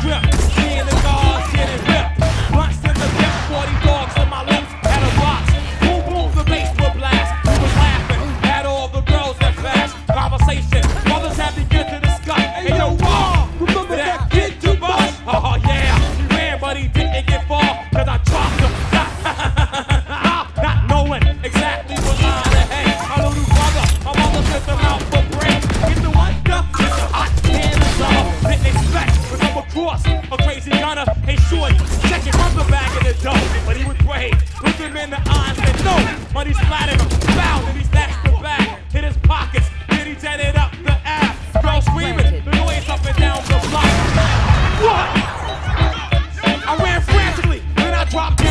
grip. Me and the guards getting ripped. Blunts in the dip, 40 dogs in my lips. Had a box. Boom, boom, the bass would blast. We was laughing. Had all the girls that flash. Conversation. Mothers had to get to discuss. Hey, yo, Raw, remember that kid to bust? Oh, yeah. He ran, but he didn't get far. Cause I dropped him. Not knowing exactly what line to hang. My little brother, my mother sent him out for break. Get the what? Get the hot hand of summer. Didn't expect to come across a crazy gunner. Hey, shorty, check it from the back of the dough. But he was brave. Looked him in the eyes and no. Money splattered him. Found and he snatched the bag. Hit his pockets. Then he jetted up the ass. Girl screaming. The noise up and down the block. What? I ran frantically. Then I dropped down.